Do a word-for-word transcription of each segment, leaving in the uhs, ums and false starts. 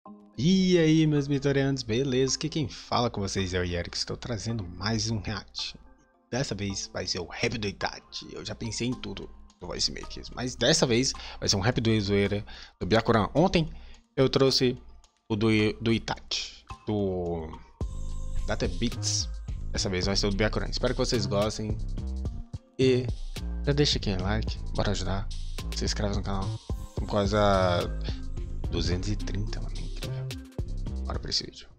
E aí, meus vitorianos, beleza? Aqui quem fala com vocês é o Eric, estou trazendo mais um react. Dessa vez vai ser o rap do Itachi. Eu já pensei em tudo no Voice Makers, mas dessa vez vai ser um rap do zoeira do Byakuran. Ontem eu trouxe o do, do Itachi, do Data Beats. Dessa vez vai ser o do Byakuran. Espero que vocês gostem. E já deixa aqui um like, bora ajudar. Se inscreve no canal. Estamos quase a duzentos e trinta, mano. Incrível. Bora pra esse vídeo.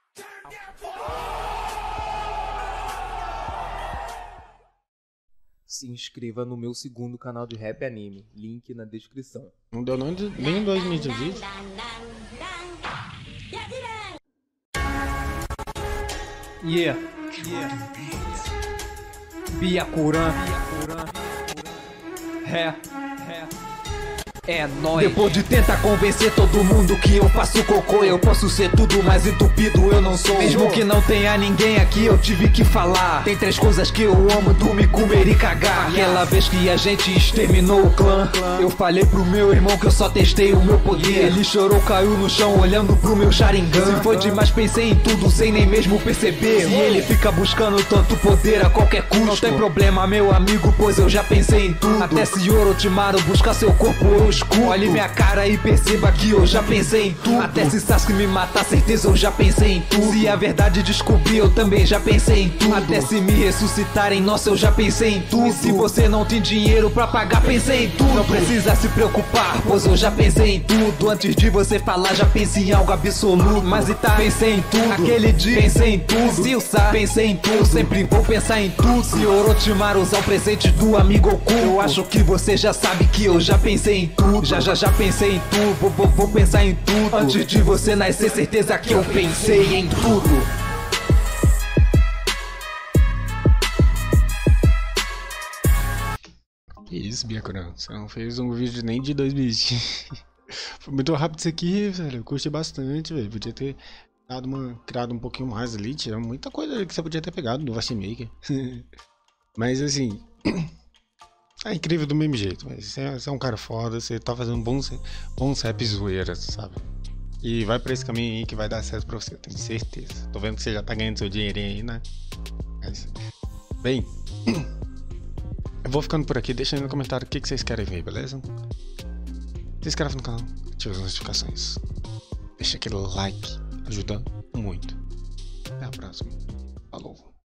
Se inscreva no meu segundo canal de rap anime, link na descrição. Não deu nem, nem dois minutos de vídeo. Yeah, yeah. Byakuran, é, é. É nóis. Depois de tentar convencer todo mundo que eu faço cocô, eu posso ser tudo, mas entupido eu não sou. Mesmo que não tenha ninguém aqui, eu tive que falar. Tem três coisas que eu amo: dormir, comer e cagar. Aquela vez que a gente exterminou o clã, eu falei pro meu irmão que eu só testei o meu poder. Ele chorou, caiu no chão olhando pro meu Sharingan. Se foi demais, pensei em tudo sem nem mesmo perceber. E ele fica buscando tanto poder a qualquer custo. Não tem problema, meu amigo, pois eu já pensei em tudo. Até se Orochimaru buscar seu corpo, eu escuto. Olhe minha cara e perceba que eu já pensei em tudo. Até se Sasuke me matar, certeza eu já pensei em tudo. Se a verdade descobrir, eu também já pensei em tudo. Até se me ressuscitarem, nossa, eu já pensei em tudo. E se você não tem dinheiro pra pagar, pensei em tudo. Não precisa se preocupar, pois eu já pensei em tudo. Antes de você falar, já pensei em algo absoluto. Mas e tá, pensei em tudo. Aquele dia, pensei em tudo. Se usar, pensei em tudo. Sempre vou pensar em tudo. Se Orochimaru usar o presente do amigo oculto, eu acho que você já sabe que eu já pensei em tudo. Já já já pensei em tudo, vou, vou, vou pensar em tudo. Antes de você nascer, certeza que eu pensei em tudo. Que isso, Byakuran? Você não fez um vídeo nem de dois minutos. Foi muito rápido isso aqui, velho. Eu curti bastante, velho. Podia ter dado uma, criado um pouquinho mais ali. Tirou muita coisa que você podia ter pegado no Voice Maker. Mas assim... É incrível do mesmo jeito, mas você é, você é um cara foda, você tá fazendo bons, bons raps zoeiras, sabe? E vai pra esse caminho aí que vai dar certo pra você, tenho certeza. Tô vendo que você já tá ganhando seu dinheirinho aí, né? Mas, bem, eu vou ficando por aqui, deixa aí no comentário o que, que vocês querem ver, beleza? Se inscreve no canal, ativa as notificações, deixa aquele like, ajuda muito. Até a próxima, falou!